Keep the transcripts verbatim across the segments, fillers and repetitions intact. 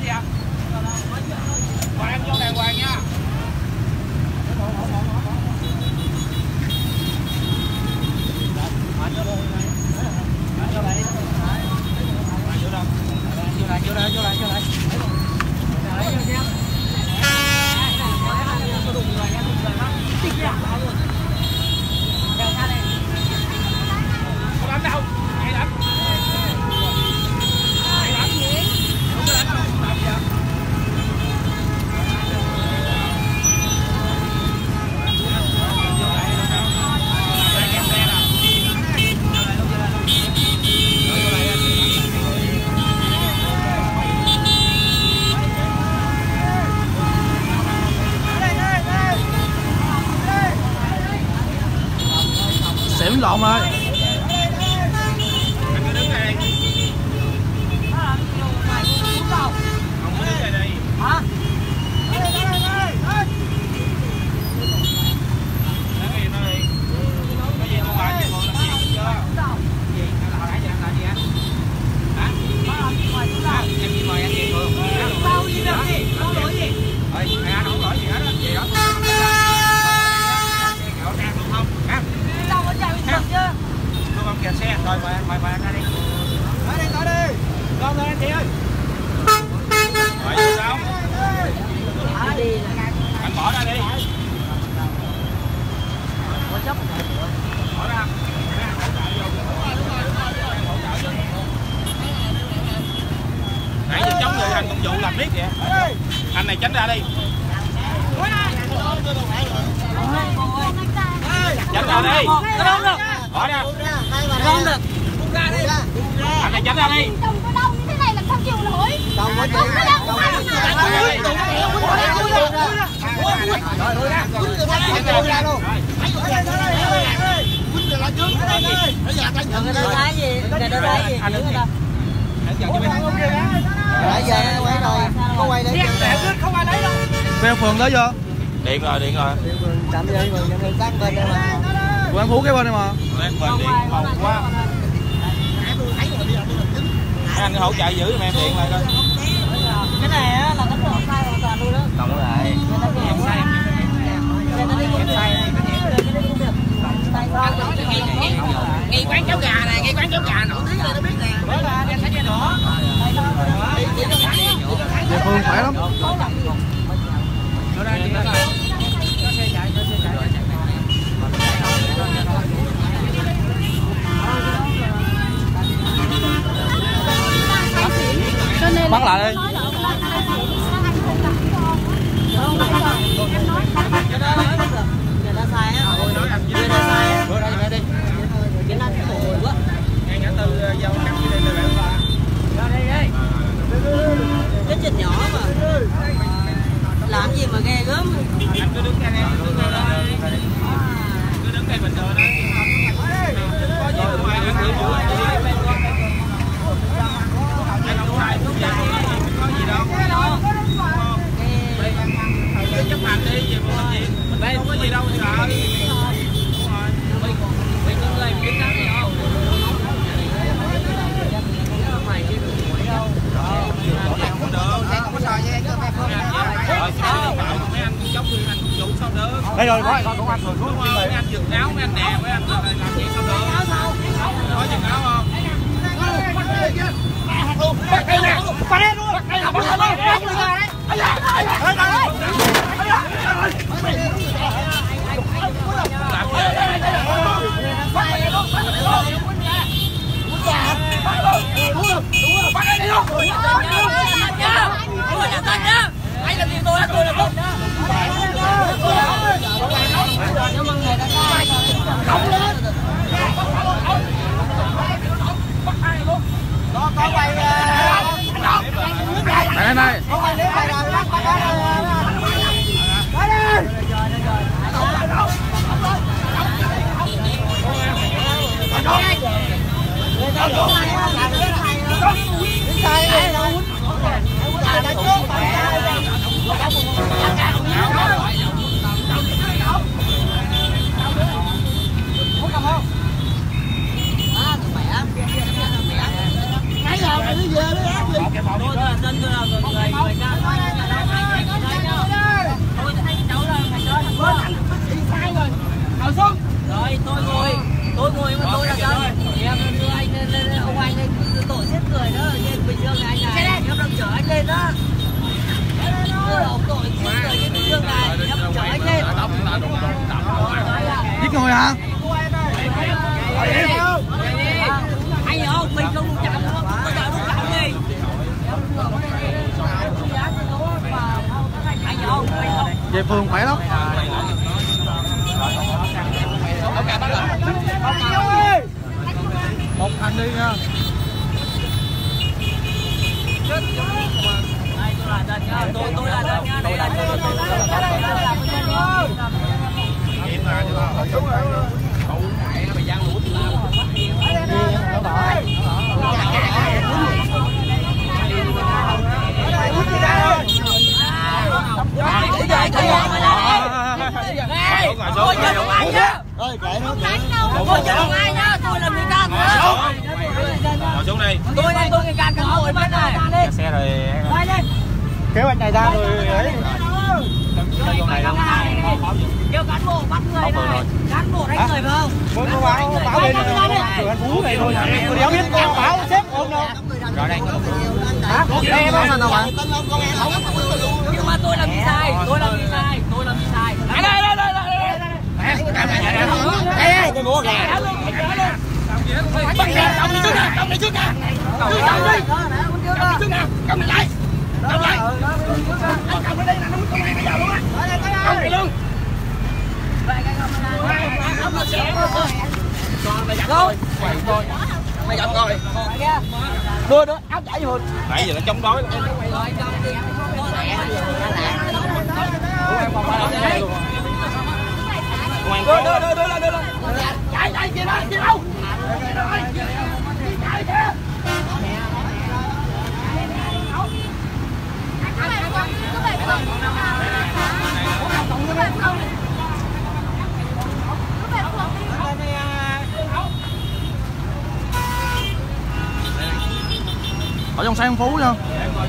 gì ạ? Còn em vô đàng hoàng nha. Vô lại, vô lại, vô lại, vô lại. Không đánh đâu, hay đánh. Hay đánh gì? Không có đánh đâu, không làm gì ạ? xỉm lộn ơi. Anh cứ đứng đây. Không có đứng đây đi. Hả? Đứng yên nó đi. Có gì không phải gì còn làm gì chưa? Gì? Hồi nãy giờ anh làm gì anh? Hả? Em chỉ mời anh về phường. Sao gì đâu gì? Không lỗi gì? Ơi, anh không lỗi gì hết á. Gì đó? Rõ ràng được không? Hả? Tôi không kẹt xe, rồi mời mời mời anh ra đi. Tới đi, tới đi. Con lên anh chị ơi. Rồi vô sao? Anh bỏ ra đi. Bỏ ra. Nãy giờ chống người anh công vụ làm biết vậy. Anh này tránh ra đi. Tránh ra đi. Bỏ ra. Không được. Anh này tránh ra đi. Chồng có đông như thế này làm sao chịu nổi? Chồng có chồng có đông không ai Phèo phường tới chưa? Điện rồi, điện rồi. Chạm đi rồi, nhận sát bên đây mà. Của An Phú cái bên đây mà. Em bên điện màu quá. Anh hỗ trợ giữ giùm em điện lại coi. Cái này á là đánh lộn sai hoàn toàn luôn đó. Cộng lại. Em sai. Em sai. Ngay quán cháo gà nè, ngay quán cháo gà nổi tiếng này nó biết nè. Đó là em thấy nghe nữa. Địa phương khỏe lắm. Ở đây đi rồi. Có xe chạy, có xe chạy. Bắt lại đi. Ngay ngã tư giao cắt dưới đây là bạn ba. Ra đây đi. Cái chuyện nhỏ mà. Làm gì mà ghê gớm. Anh cứ đứng đây em, cứ đứng đây đi. Cứ đứng đây bình thường đó. Có gì không ai ăn gì nữa. Anh không sai thuốc gì, có gì đâu. Cứ chấp hành đi, về một chuyện. Mình không có gì đâu sợ. Mình có người biết đó gì không? Đây rồi, có con anh rồi. Đúng không? Mấy anh giật áo, mấy anh nè, mấy anh làm gì sao được? Có giật áo không? Bắt đây nè! Bắt đây luôn! Bắt đây là bắt đây luôn! Ây da! Ây da! Ây da! Làm gì? Bắt đây luôn! Bắt đây luôn! Bắt đây luôn! Tôi là tên nhá! Anh làm gì tôi á? Tôi là tôi! Nhưng mà người ta sai Không lên! Bắt hai luôn! có có quay Đây đây. có quay lấy quay ra bắt bắt bắt đây Cái nào mày đi về đi. Tôi là tên tôi là người ngồi mà tôi là sao? Em đưa anh lên, lên ông anh lên tổ giết người đó, trên Bình Dương này anh này, em đang chở anh lên đó. Tôi ông tổ giết người trên Bình Dương này, em chở anh lên. Giết người hả? Anh hiểu không? Mình không đúng chạm đâu, bây giờ đúng chạm gì? Anh hiểu không? Mình không. Về phường khỏe lắm. Một anh đi nha. Tôi tôi là dân nha, đây là dân, tôi là dân, tôi là dân nha. Em là chứ không đúng rồi. Cậu mày nó bị giăng lũ tao. Tôi chưa đúng ai nhá. Tôi chưa đúng ai nhá, tôi là người ta thôi. Ngồi xuống đi. Tôi đây tôi người can cán bộ bên này. Xe rồi. Quay lên. Kéo anh này ra rồi ấy. Kêu cán bộ bắt người này. Cán bộ đánh người phải không? Muốn có báo báo bên phường An Phú này thôi. Tôi đéo biết báo báo sếp ôm đâu. Rồi đây. Hả? Em sao nào bạn? Nhưng mà tôi làm gì sai? Tôi làm gì sai? Tôi làm gì sai? Đây đây đây đây đây. Ê, tôi ngủ gà. Bắt ra, cầm đi trước nè, cầm đi trước nè. Cầm đi trước nè, cầm đi lại. Cầm lại. Cầm đi đây nè, nó muốn cầm này bây giờ luôn á. Cầm đi luôn. Mày giật thôi. Mày giật rồi. Đưa đưa áo giải vô. Nãy giờ nó chống đối. Đưa đưa đưa đưa đưa. Chạy chạy kia đó, kia đâu? Chạy kìa. Ở trong xe An Phú nha.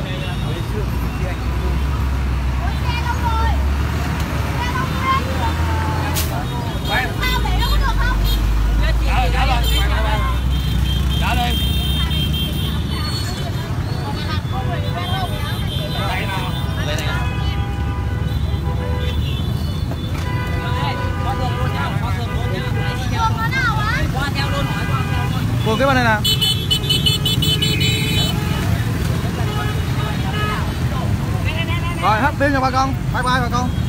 Phường cái bên này nè. Rồi hết phim nha bà con. Bye bye bà con.